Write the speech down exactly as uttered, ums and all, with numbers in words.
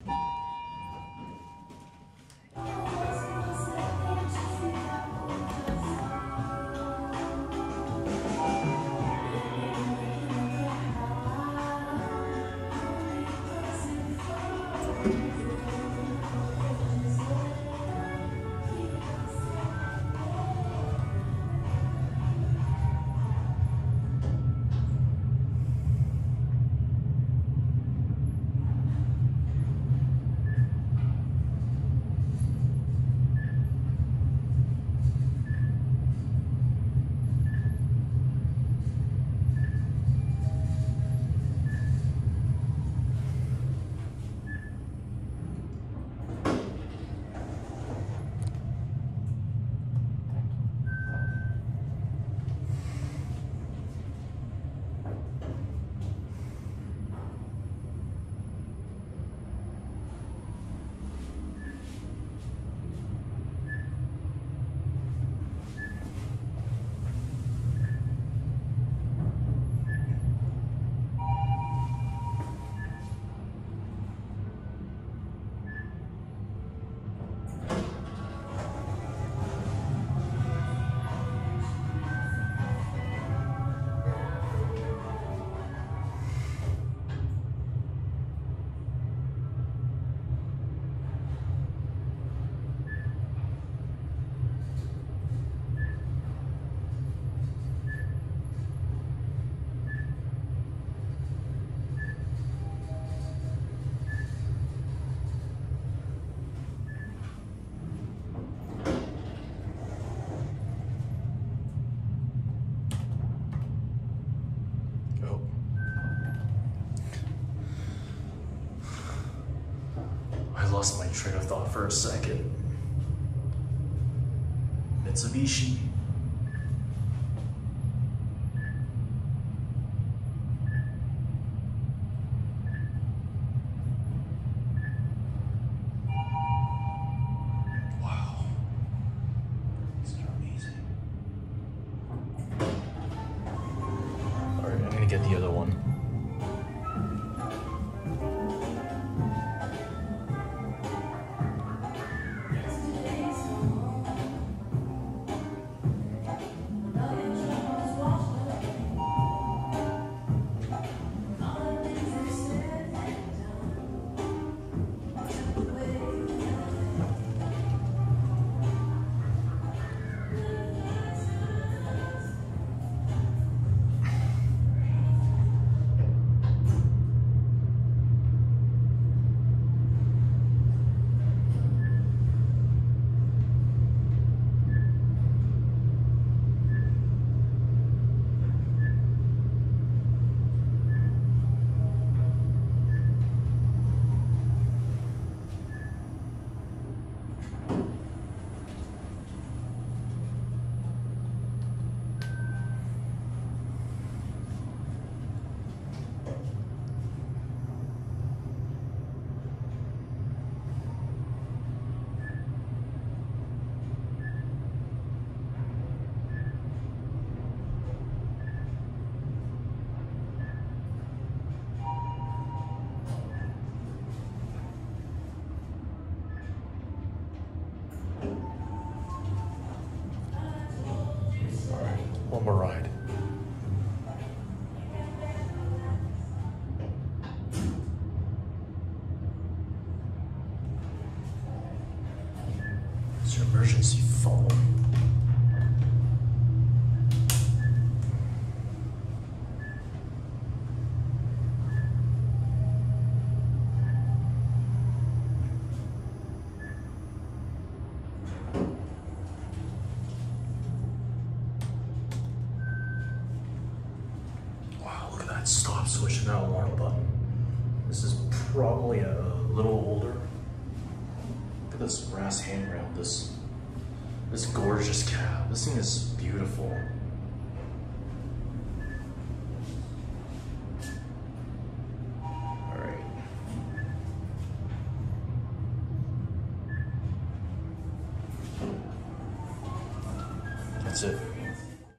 Lost my train of thought for a second. Mitsubishi. Wow. These are amazing. Alright, I'm gonna get the other one. One more ride. It's your emergency phone. Stop switch and that alarm button. This is probably a little older. Look at this brass handrail. This this gorgeous cab. This thing is beautiful. All right. That's it.